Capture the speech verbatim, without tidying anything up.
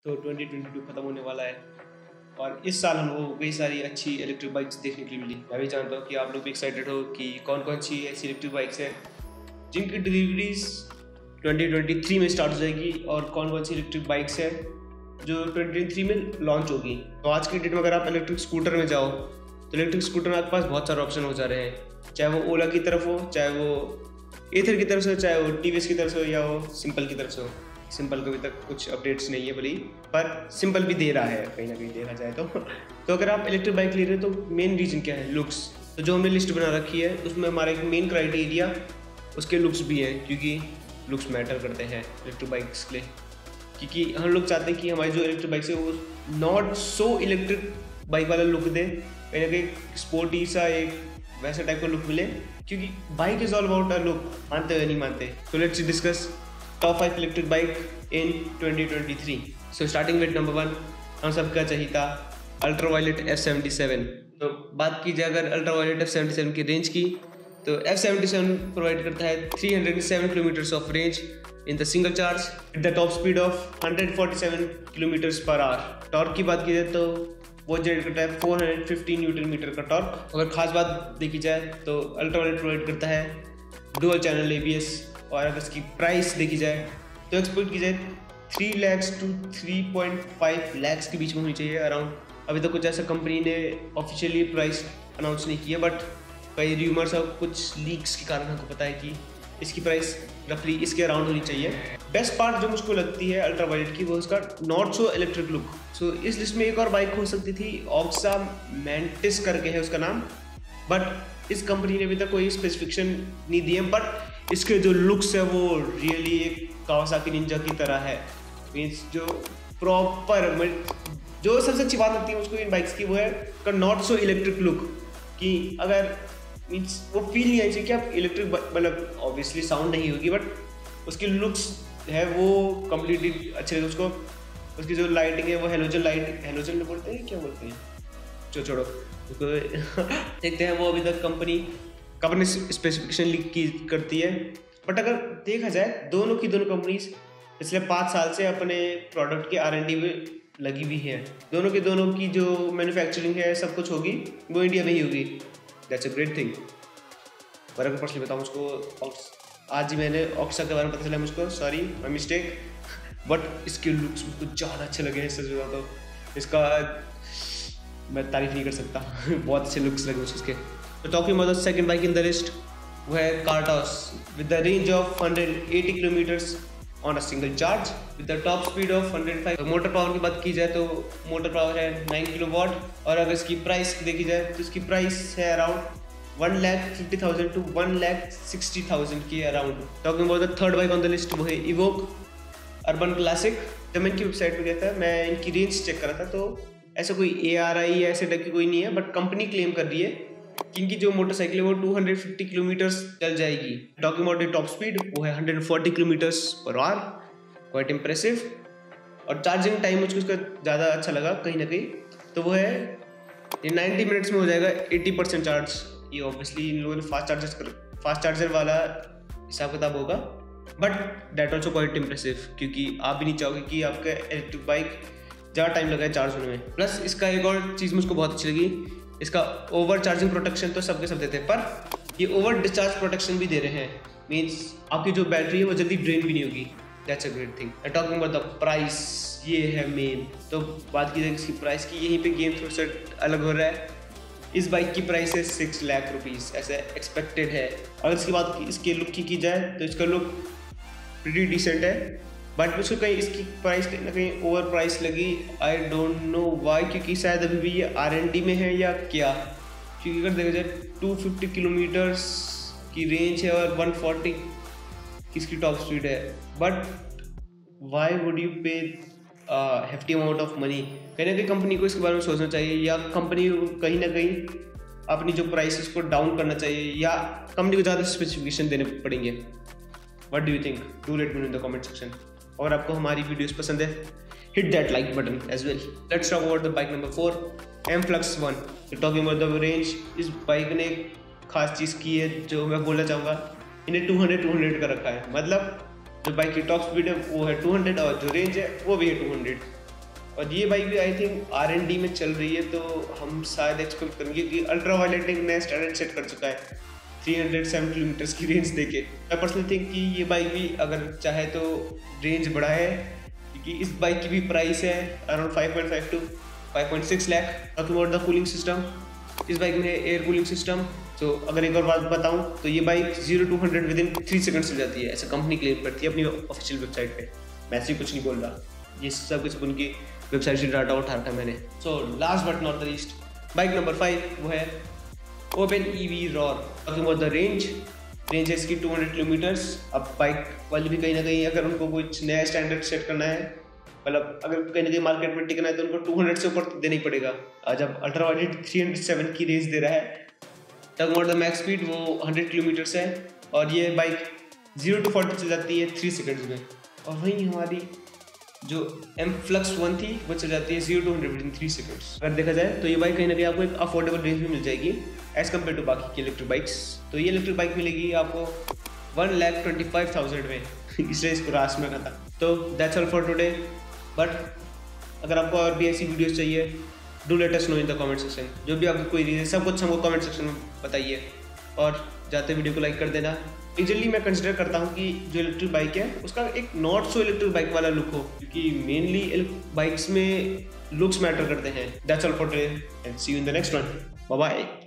तो twenty twenty two खत्म होने वाला है और इस साल हमको कई सारी अच्छी इलेक्ट्रिक बाइक्स देखने के लिए मिली। मैं भी जानता हूँ कि आप लोग भी एक्साइटेड हो कि कौन कौन सी ऐसी इलेक्ट्रिक बाइक्स हैं जिनकी डिलीवरीज ट्वेंटी ट्वेंटी थ्री में स्टार्ट हो जाएगी और कौन कौन सी इलेक्ट्रिक बाइक्स है जो ट्वेंटी ट्वेंटी थ्री में लॉन्च होगी। तो आज की डेट में अगर आप इलेक्ट्रिक स्कूटर में जाओ तो इलेक्ट्रिक स्कूटर में आपके पास बहुत सारे ऑप्शन हो जा रहे हैं, चाहे वो ओला की तरफ हो, चाहे वो एथर की तरफ से हो, चाहे वो टीवीएस की तरफ से हो या वो सिंपल की तरफ से हो। सिंपल को अभी तक कुछ अपडेट्स नहीं है भली, पर सिंपल भी दे रहा है कहीं ना कहीं देखा जाए तो तो अगर आप इलेक्ट्रिक बाइक ले रहे हो तो मेन रीजन क्या है? लुक्स। तो जो हमने लिस्ट बना रखी है उसमें हमारा एक मेन क्राइटेरिया उसके लुक्स भी है, क्योंकि लुक्स मैटर करते हैं इलेक्ट्रिक बाइक्स के लिए। क्योंकि हम लोग चाहते हैं कि हमारी जो इलेक्ट्रिक बाइक्स है वो नॉट सो इलेक्ट्रिक बाइक वाला लुक दे, कहीं ना कहीं स्पोर्टी सा एक वैसा टाइप का लुक मिले, क्योंकि bike is all about a look, मानते हो नहीं मानते। तो let's discuss top five electric bike in twenty twenty three. So starting with number one, हम सबका चाहिए था ultra violet F seventy seven. तो बात की जाए अगर ultra violet F seventy seven की रेंज की, तो एफ सेवेंटी सेवन प्रोवाइड करता है three hundred seven kilometres of range in the single charge with the top speed of one hundred forty seven kilometres per hour. Torque की बात की जाए तो वो जनरेट करता है four hundred fifty newton metre का टॉर्क। अगर खास बात देखी जाए तो अल्ट्रा वायलेट प्रोवाइड करता है डुअल चैनल एबीएस। और अगर इसकी प्राइस देखी जाए तो एक्सपेक्ट की जाए three lakhs to three point five lakhs के बीच में होनी चाहिए अराउंड। अभी तक तो कुछ ऐसा कंपनी ने ऑफिशियली प्राइस अनाउंस नहीं की है, बट कई र्यूमर्स और कुछ लीक्स के कारण हमको पता है कि इसकी प्राइस रफली इसके अराउंड होनी चाहिए। बेस्ट पार्ट जो मुझको लगती है अल्ट्रा वायलेट की वो उसका not so electric look. So इस लिस्ट में एक और बाइक हो सकती थी, ऑक्सा मैंटिस करके है उसका नाम, बट इस कंपनी ने अभी तक कोई स्पेसिफिकेशन नहीं दी है। बट इसके जो लुक्स है वो रियली एक कावासाकी निंजा की तरह है। मीन्स जो प्रॉपर जो सबसे अच्छी बात लगती है मुझको इन बाइक्स की वो है का नॉट सो इलेक्ट्रिक लुक, कि अगर मीन्स वो फील नहीं आई चाहिए कि आप इलेक्ट्रिक, मतलब ऑब्वियसली साउंड नहीं होगी बट उसकी लुक्स है वो कम्प्लीटली अच्छे लगे। उसको उसकी जो लाइटिंग है वो हेलोजन लाइट, हेलोजन में बोलते हैं क्या बोलते हैं, जो छोड़ो देखते हैं। वो अभी तक कंपनी कंपनी स्पेसिफिकेशन लीक की करती है, बट अगर देखा जाए दोनों की दोनों कंपनीज पिछले पाँच साल से अपने प्रोडक्ट के आर एन डी में लगी हुई है। दोनों के दोनों की जो मैन्युफैक्चरिंग है सब कुछ होगी वो इंडिया में ही होगी। That's a great thing. पर अगर पर्सनली बताऊँ मुझको आज ही मैंने ऑक्सा के बारे में पता चला मुझको, सॉरी माय मिस्टेक, बट इसके लुक्स मुझको ज़्यादा अच्छे लगे हैं। सच बताऊँ तो इसका मैं तारीफ नहीं कर सकता बहुत अच्छे लुक्स लगे मुझे इसके। तो talking about the second bike in the list वो है Kratos with the range of one hundred eighty kilometres on a single charge with the top speed of one hundred five. Motor power की बात की जाए तो motor power है nine kilowatt. और अगर इसकी प्राइस देखी जाए तो इसकी प्राइस है around one lakh fifty thousand to one lakh sixty thousand के around. Talking about the third bike on the list वो है इवोक अर्बन क्लासिक। जब मैं इनकी वेबसाइट पर गया था मैं इनकी रेंज चेक कर रहा था तो ऐसा कोई ए आर आई या ऐसे टाइप की कोई नहीं है, बट कंपनी क्लेम कर रही है कि इनकी जो मोटरसाइकिल है वो टू हंड्रेड फिफ्टी किलोमीटर्स चल जाएगी। Talking about the top speed वो है one hundred forty kilometres per hour, quite impressive. और चार्जिंग टाइम मुझको इसका ज़्यादा अच्छा लगा कहीं ना कहीं, तो वो है ये नाइन्टी मिनट्स में हो जाएगा एटी परसेंट चार्ज। ये ऑब्वियसली इन लोगों ने फास्ट चार्जर कर फास्ट चार्जर वाला हिसाब किताब होगा, but that also quite impressive, क्योंकि आप भी नहीं चाहोगे कि आपका इलेक्ट्रिक बाइक ज़्यादा टाइम लगा है चार्ज होने में। प्लस इसका एक और चीज़ मुझको बहुत अच्छी लगी, इसका ओवर चार्जिंग प्रोटेक्शन तो सबके सब देते हैं, पर ये ओवर डिस्चार्ज प्रोटेक्शन भी दे रहे हैं। मीन्स आपकी जो बैटरी है वो जल्दी ड्रेन भी नहीं होगी। That's a great thing. And talking about the price, ये है मेन। तो बात की जाए इसकी प्राइस की, यहीं पे गेम थोड़ा सा अलग हो रहा है। इस बाइक की प्राइस है सिक्स लाख रुपीज़, ऐसे एक्सपेक्टेड है। अगर इसकी बात की इसके लुक की की जाए तो इसका लुक प्रीटी डिसेंट है, बट मुझको कहीं इसकी प्राइस कहीं ना कहीं ओवर प्राइस लगी। आई डोंट नो वाई, क्योंकि शायद अभी भी ये आर एन डी में है या क्या। क्योंकि अगर देखा जाए टू फिफ्टी किलोमीटर्स की रेंज है और वन फोर्टी की इसकी टॉप स्पीड है, but why would you pay hefty amount of money. कहीं ना कहीं कंपनी को इसके बारे में सोचना चाहिए, या कंपनी को कहीं ना कहीं अपनी जो प्राइस उसको डाउन करना चाहिए, या कंपनी को ज़्यादा स्पेसिफिकेशन देने पड़ेंगे। What do you think? Do let me know in the comment section. और आपको हमारी वीडियोस पसंद है, hit that like button as well. Let's talk about the bike number four, M flux one. Talking about the range, इस बाइक ने एक खास चीज़ की है जो मैं बोलना चाहूँगा, इन्हें टू हंड्रेड टू हंड्रेड का रखा है। मतलब जो बाइक की टॉप स्पीड है वो है टू हंड्रेड और जो रेंज है वो भी है टू हंड्रेड। और ये बाइक भी I think R N D में चल रही है, तो हम शायद एक्सपेक्ट करेंगे कि अल्ट्रा वायलेट एक नया स्टैंडर्ड सेट कर चुका है तीन सौ सात किलोमीटर की रेंज देके। मैं पर्सनली थिंक कि ये बाइक भी अगर चाहे तो रेंज बढ़ाए, क्योंकि इस बाइक की भी प्राइस है around five point five to five point six lakh. Talking about the cooling system, इस बाइक में है एयर कूलिंग सिस्टम। तो अगर एक और बात बताऊं तो ये bike zero to hundred within three second से जाती है, ऐसा कंपनी क्लेम करती है अपनी ऑफिशियल वेबसाइट पे। मैं ऐसे कुछ नहीं बोल रहा, ये सब कुछ उनकी वेबसाइट से डाटा उठा रखा मैंने। So last but not the least, bike number five वो है Oben E V Rorr. Talking about the range, range है इसकी टू हंड्रेड किलोमीटर्स। अब बाइक वाले भी कहीं ना कहीं अगर उनको कुछ नया स्टैंडर्ड सेट करना है, मतलब अगर कहीं ना कहीं मार्केट में टिकना है, तो उनको टू हंड्रेड से ऊपर तो देना ही पड़ेगा। आज अब ultra violet three hundred seven की रेंज दे रहा है। Talking about the max speed, वो हंड्रेड किलोमीटर्स है और ये बाइक जीरो टू फोर्टी चल जाती है थ्री सेकंड्स में। और वहीं हमारी जो एम फ्लक्स वन थी वो चल जाती है zero to hundred within three seconds. अगर देखा जाए तो ये बाइक कहीं ना कहीं आपको एक अफोर्डेबल रेंज में मिल जाएगी एज कम्पेयर टू बाकी की इलेक्ट्रिक बाइक्स। तो ये इलेक्ट्रिक बाइक मिलेगी आपको one lakh twenty five thousand में इसलिए इसको रास में रखा था। तो that's all for today. But अगर आपको और भी ऐसी वीडियोस चाहिए, do let us know in the comment section. जो भी आपको कोई रीजन, सब कुछ हमको कमेंट सेक्शन में बताइए और जाते वीडियो को लाइक कर देना। यूजुअली मैं कंसिडर करता हूँ कि जो इलेक्ट्रिक बाइक है उसका एक नॉट सो इलेक्ट्रिक बाइक वाला लुक हो, क्योंकि मेनली बाइक्स में लुक्स मैटर करते हैं। That's all for today and see you in the next one. Bye bye.